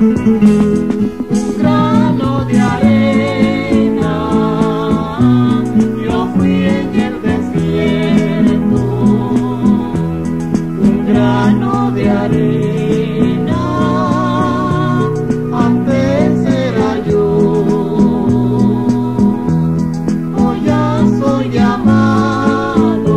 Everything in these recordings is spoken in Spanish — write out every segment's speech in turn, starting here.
Un grano de arena, yo fui en el desierto. Un grano de arena, antes era yo. Hoy ya soy llamado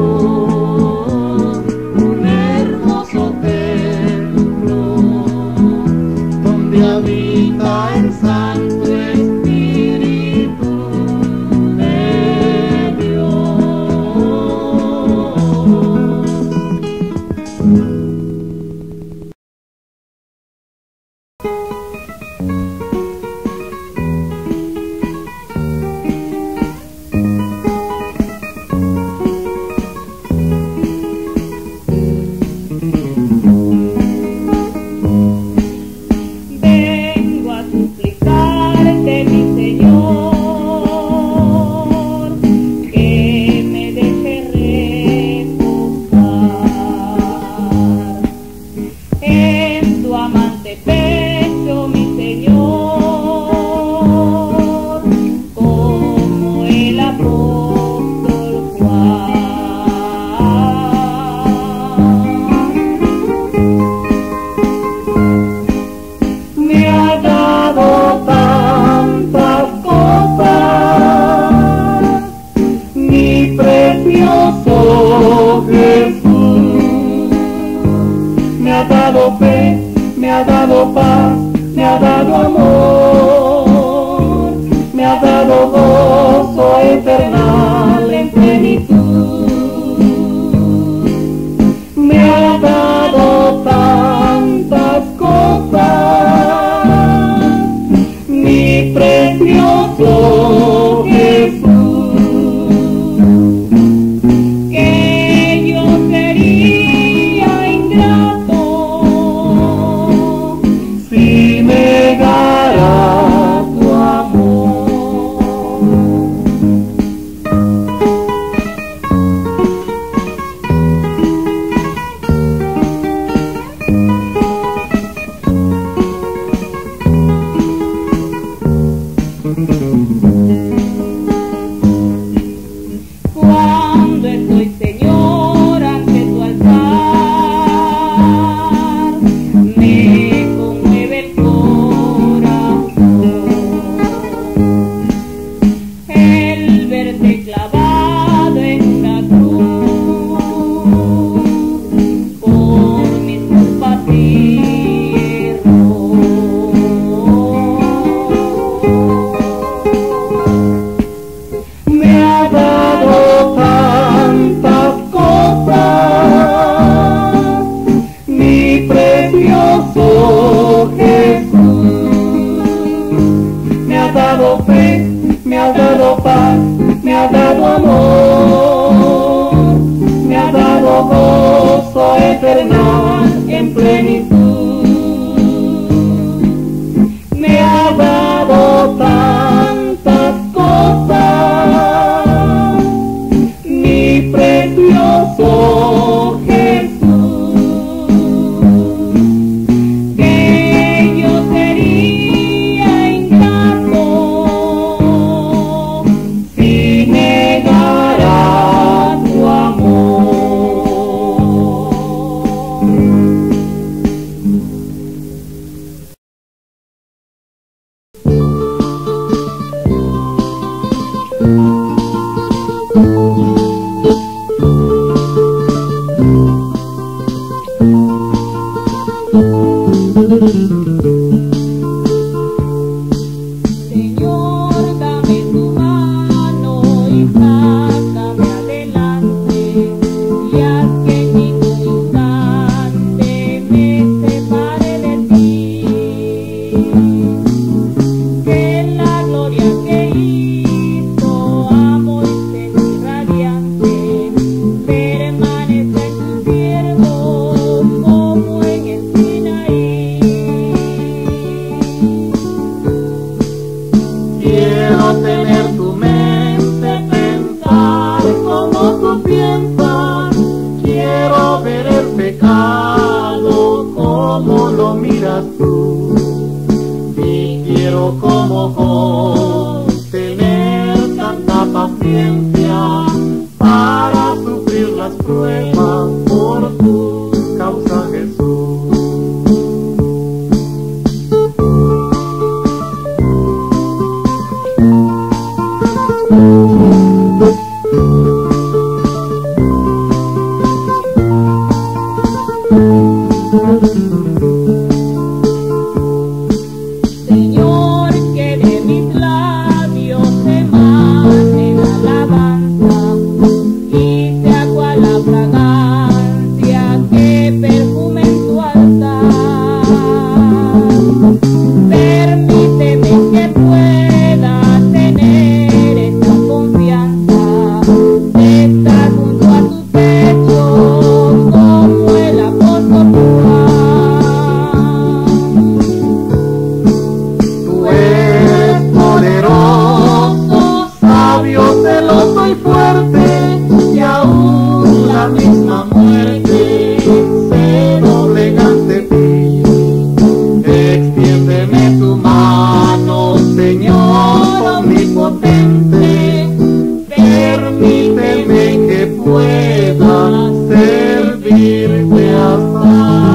un hermoso templo donde habita el Santo Espíritu de Dios. Vengo a suplicarte, mi Señor, que me deje reposar en tu amante pecho, mi Señor, como el apóstol Juan. Me ha dado tantas cosas, mi precioso Jesús. Me ha dado fe, me ha dado paz, me ha dado amor, me ha dado gozo eternal en plenitud. Me ha dado tantas cosas, mi precioso Jesús, que yo sería ingrato si negara tu amor. Cuando estoy, Señor, ante tu altar, me conmueve el corazón el verte clavado en la cruz por mis culpas y errores. Me ha dado tantas cosas, mi precioso Jesús. Me ha dado fe, me ha dado paz, me ha dado amor, me ha dado gozo eternal en plenitud. Me ha dado tantas cosas, mi precioso Jesús, que yo sería ingrato si negara tu amor. Señor, dame tu mano y sácame adelante, y haz que en ningún instante me separe de ti. Que la gloria que hizo a Moisés radiante permanezca en tus siervos como en el Sinaí. Quiero tener tu mente, pensar como tú piensas. Quiero ver el pecado como lo miras tú. paciencia para sufrir las pruebas por tu causa, Jesús. Señor, que de mis labios emane la alabanza y sea cual la fragancia que perfume en tu altar. Permíteme que pueda tener esta confianza de estar junto a tus pechos como el apóstol Juan. Tú eres poderoso, sabio, celoso y fuerte, y aún la misma muerte se doblega ante ti. Extiéndeme tu mano, Señor omnipotente, permíteme que pueda servirte hasta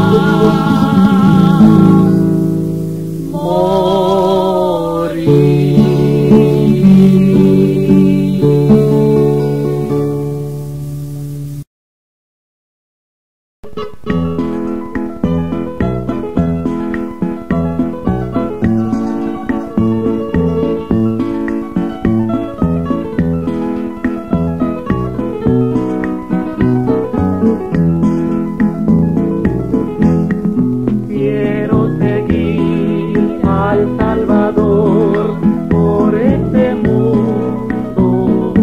Quiero seguir al Salvador por este mundo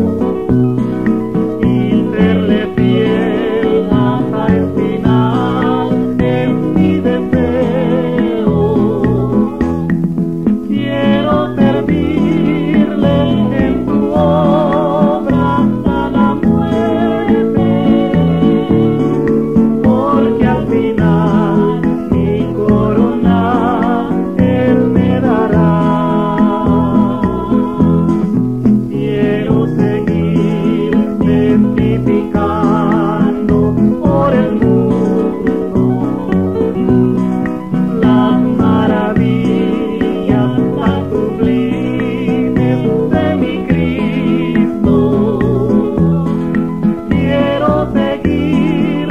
y serle fiel hasta el final, es mi deseo. Quiero servirle en su obra hasta la muerte, porque al final mi corona Él me dará. Quiero seguir testificando por el mundo las maravillas tan sublimes de mi Cristo. Quiero seguir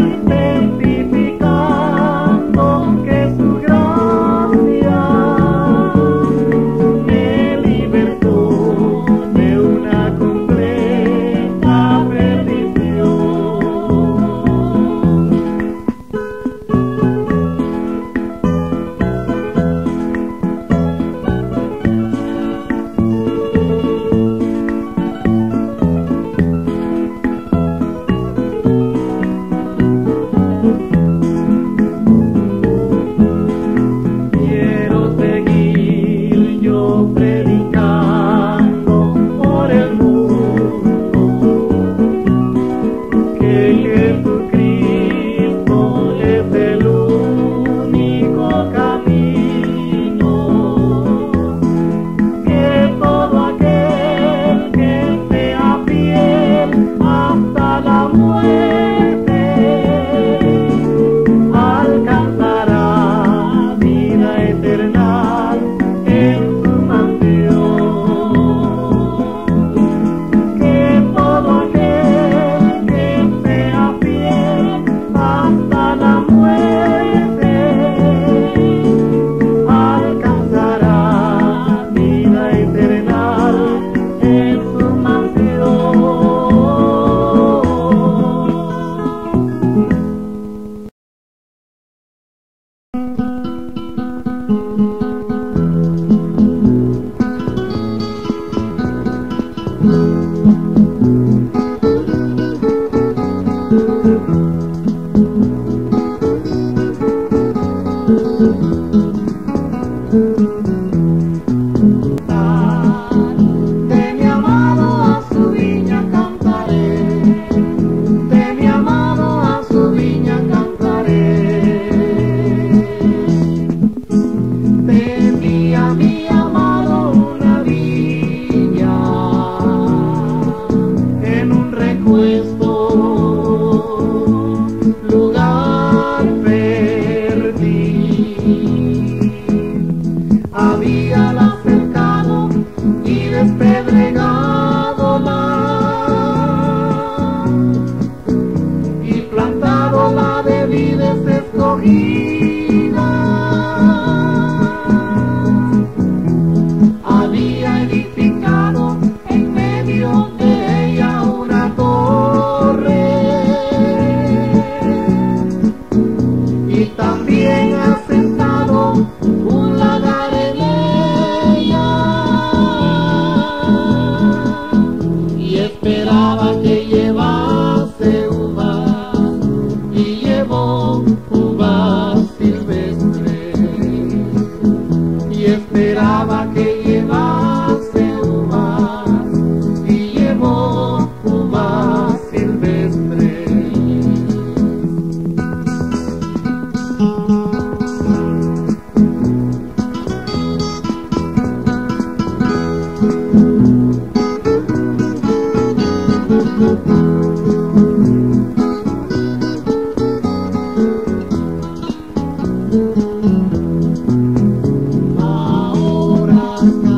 testificando que su gracia me libertó de una completa perdición. Quiero seguir yo predicando por el mundo que Jesucristo es el único camino, que todo aquel que sea fiel hasta la muerte alcanzará vida eterna en su mansión. Que todo aquel que sea fiel hasta la muerte alcanzará vida eterna en su mansión. De mi amado a su viña cantaré, de mi amado a su viña cantaré. Tenía mi amado una viña habíala cercado y despedregado y plantado la de vides escogidas. Había edificado en medio de ella una torre y también asentado un lagar en ella, y esperaba que llevase uvas, y llevó uvas silvestres, y esperaba que llevase uvas, y llevó uvas silvestres. Ahora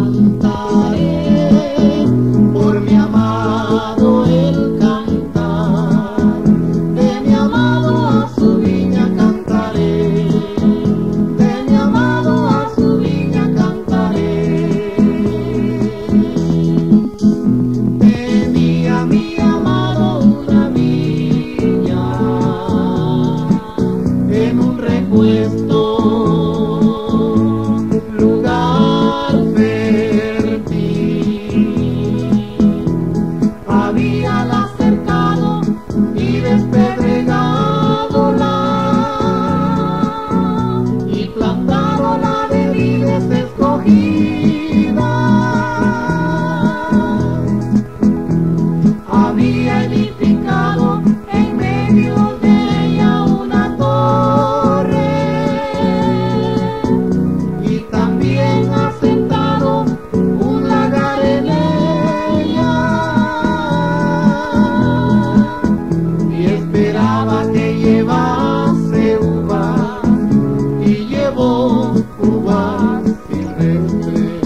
cantaré por mi amado el cantar, de mi amado a su viña cantaré, de mi amado a su viña cantaré. Tenía mi amado una viña en un recuesto, lugar fértil. Habíala cercado y despedregadola y plantadola de vides escogidas. Había edificado en medio de ella una torre y también asentado un lagar en ella, y esperaba que llevase uvas, y llevó uvas silvestres,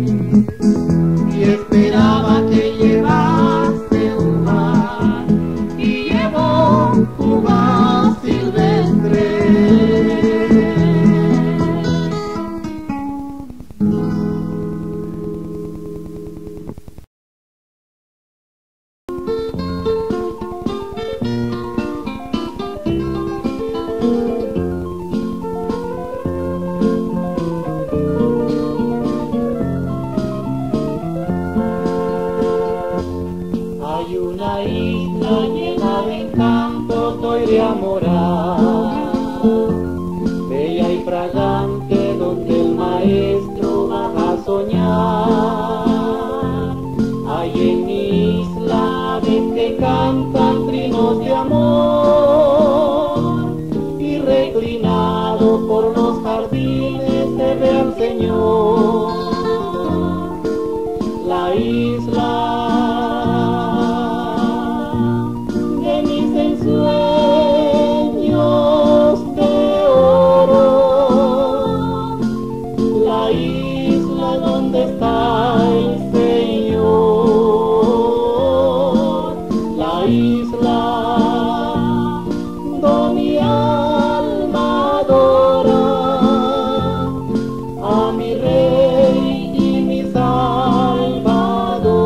y esperaba que llevase uvas, y llevó uvas silvestres. Hay una isla llena de encanto, estoy de amorar, bella y fragante, donde el maestro baja a soñar. Hay en mi isla aves que cantan trinos de amor, y reclinado por los jardines se ve al Señor. La isla de mis ensueños de oro, la isla donde está el Señor, la isla donde mi alma adora a mi Rey y mi Salvador.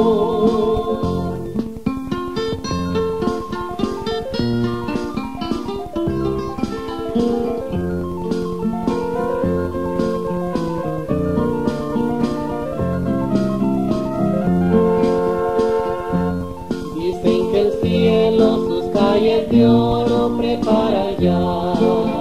Dicen que el cielo sus calles de oro prepara ya,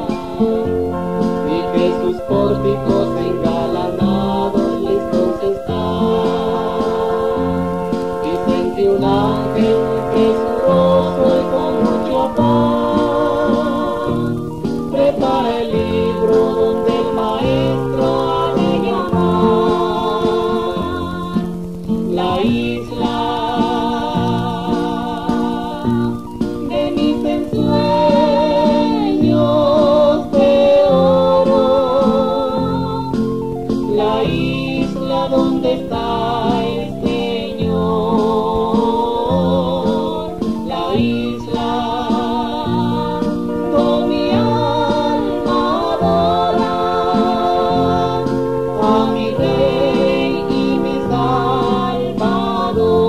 y que sus pórticos engalanados listos están. Dicen que un ángel muy presuroso y con mucho afán prepara el libro donde el maestro ha de llamar. La isla de mis ensueños la isla donde está el Señor, la isla donde mi alma adora a mi Rey y mi Salvador.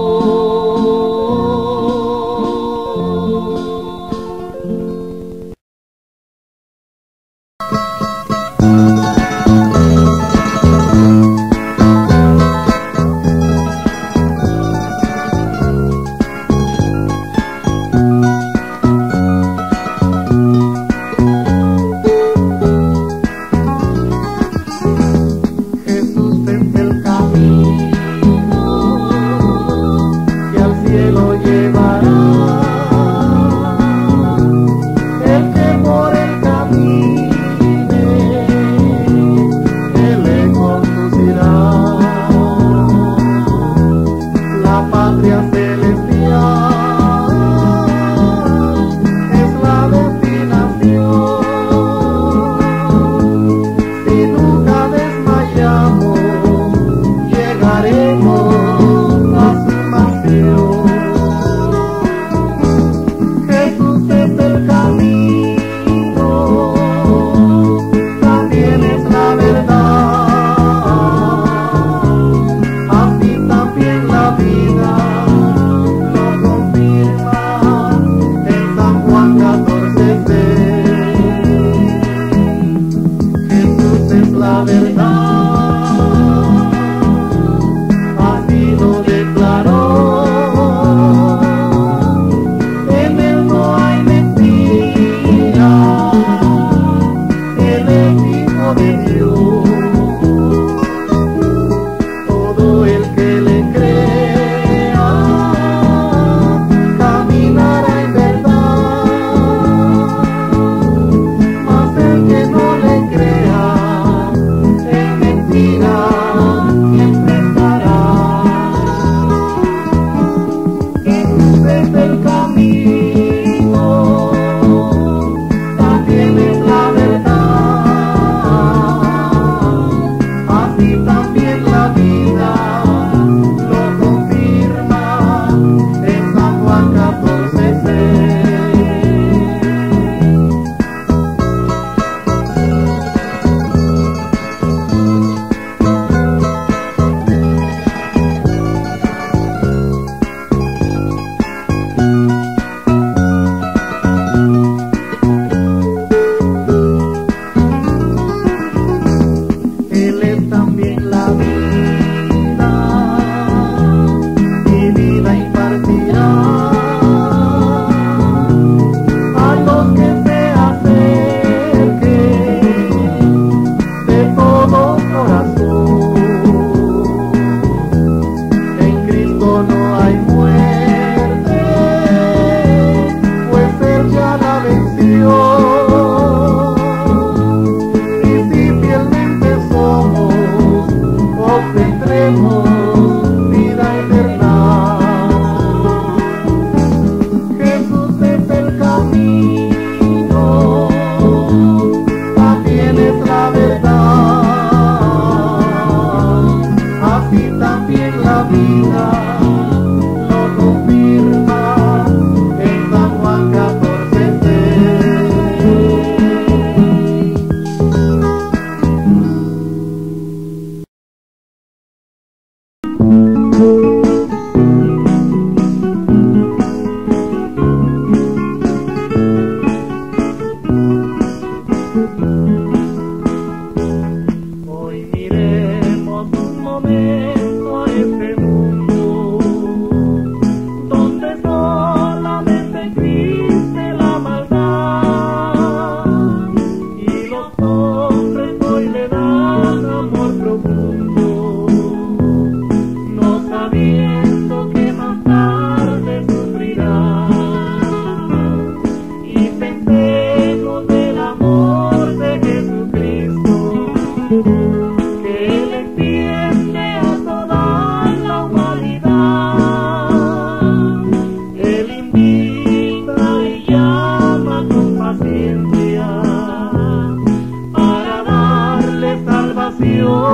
que le entiende a toda la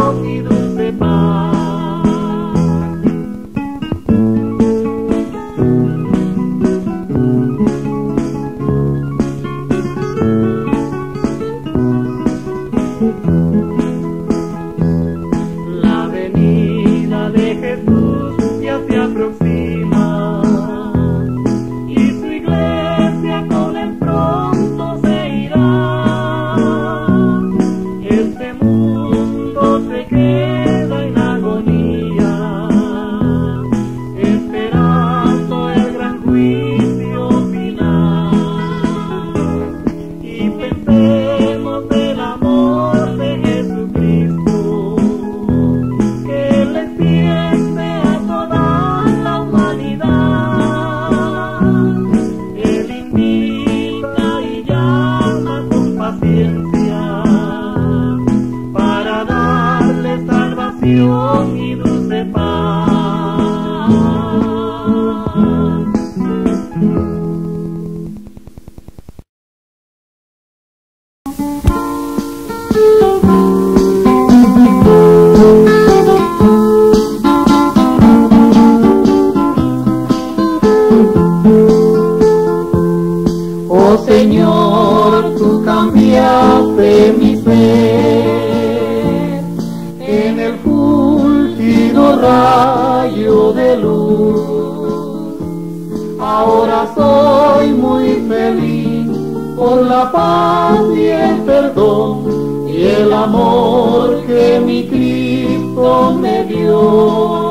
salvación y dulce paz. La venida de Jesús ya se aproxima y su iglesia con él pronto se irá. Este mundo se queda en agonía, esperando el gran juicio final. Y pensemos del amor de Jesucristo, que Él extiende a toda la humanidad. Él invita y llama con paciencia para darle salvación y dulce paz. Oh Señor, tú cambiaste mi ser en el fulgido rayo de luz. Ahora soy muy feliz por la paz y el perdón y el amor que mi Cristo me dio.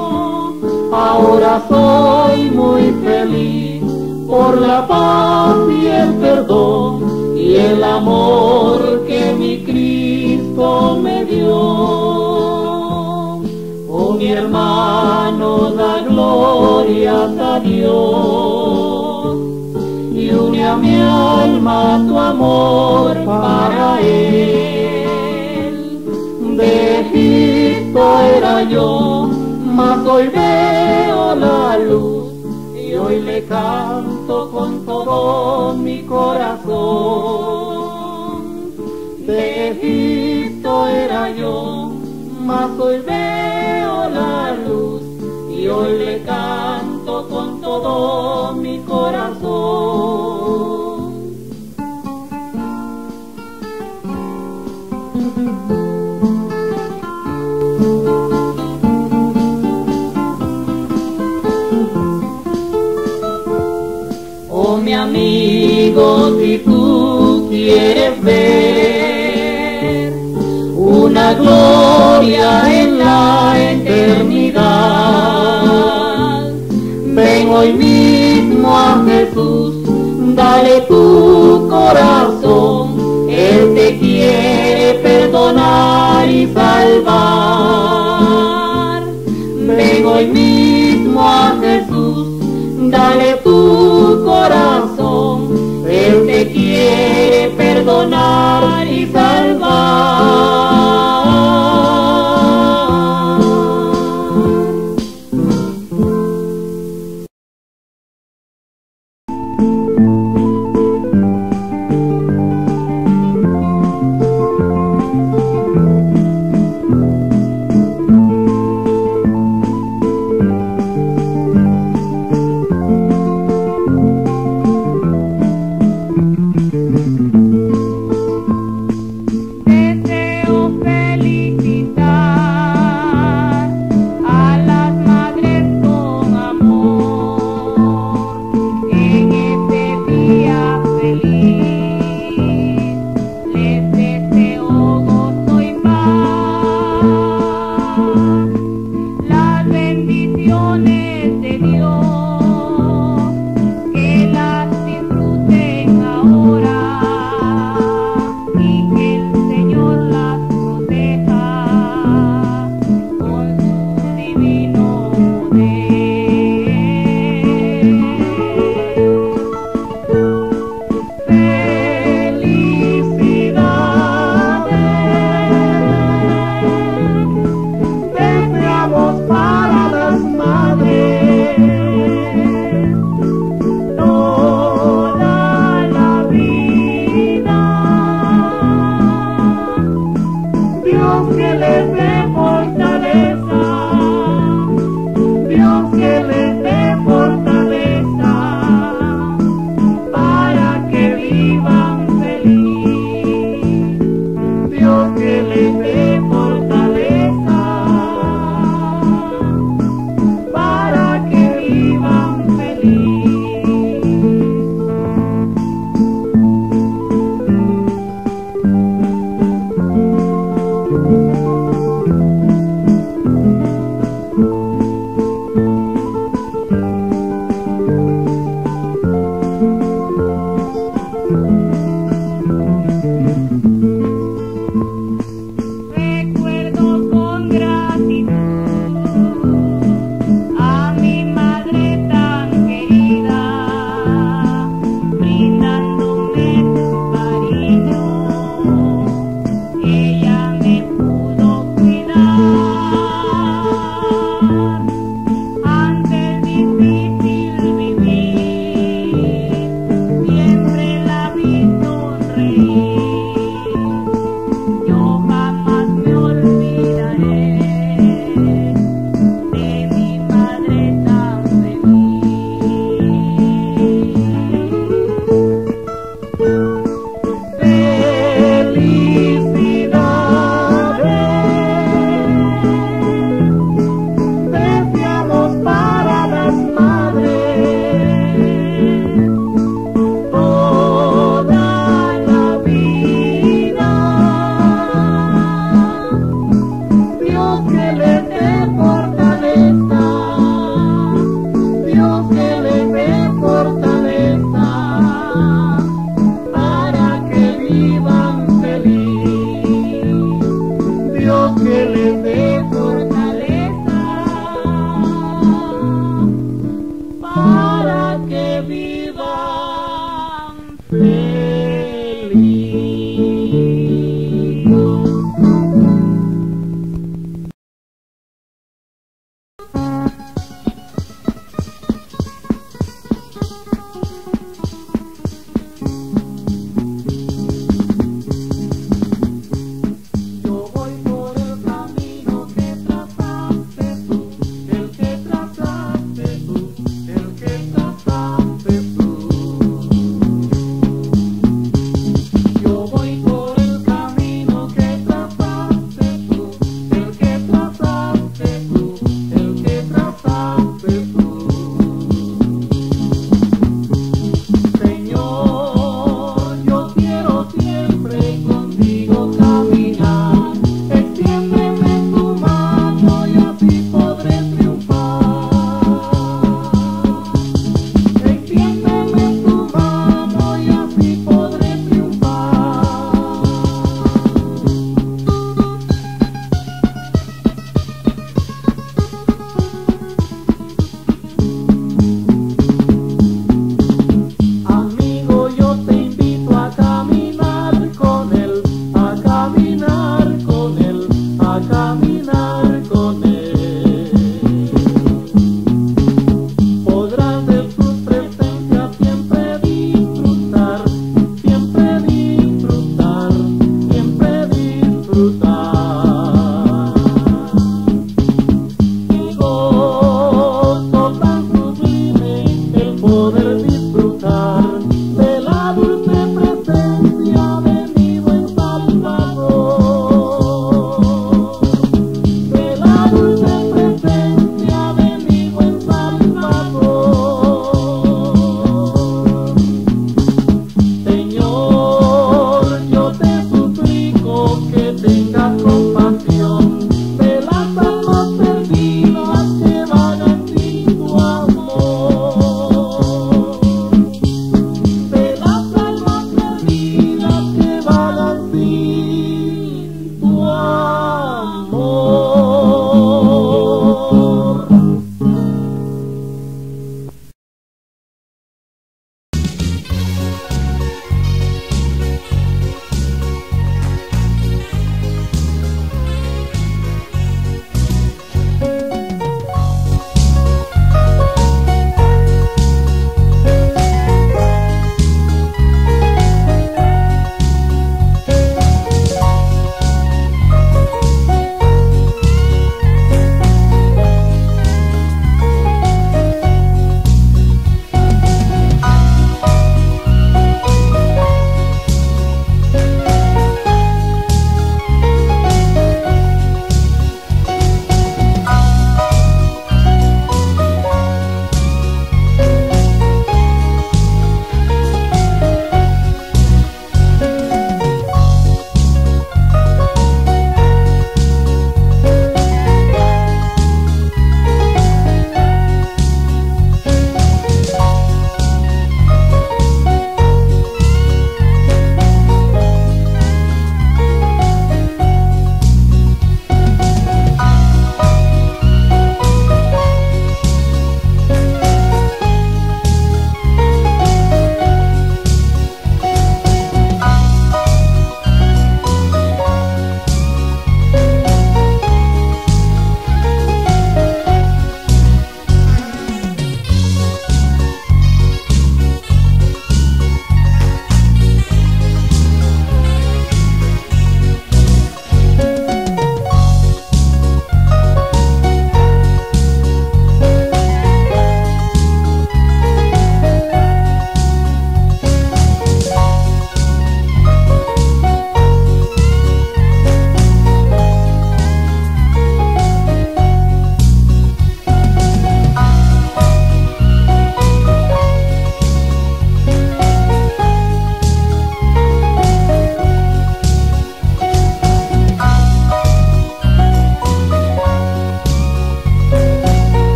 Ahora soy muy feliz por la paz y el perdón y el amor que mi Cristo me dio. Oh mi hermano, da glorias a Dios y une a mi alma tu amor para Él. De Egipto era yo, mas hoy veo la luz y hoy le canto con todo mi corazón. De Egipto era yo, mas hoy veo la luz y hoy le canto con todo mi corazón. Oh mi amigo, si tú quieres ver una gloria en la eternidad, ven hoy mismo a Jesús, dale tu corazón, Él te quiere perdonar y salvar. Ven hoy mismo a Jesús, dale tu corazón, Él te quiere perdonar y salvar. les dé fortaleza para que vivan feliz. Yo voy por el camino que trazaste tú, el que trazaste tú, el que trazaste tú. Yo voy por el camino que trazaste tú, el que trazaste tú, el que trazaste tú. Señor, yo quiero siempre contigo caminar. Extiéndeme tu mano y así podré triunfar. Extiéndeme tu mano y así podré triunfar. Amigo, yo te invito a caminar con él, a caminar con él, a caminar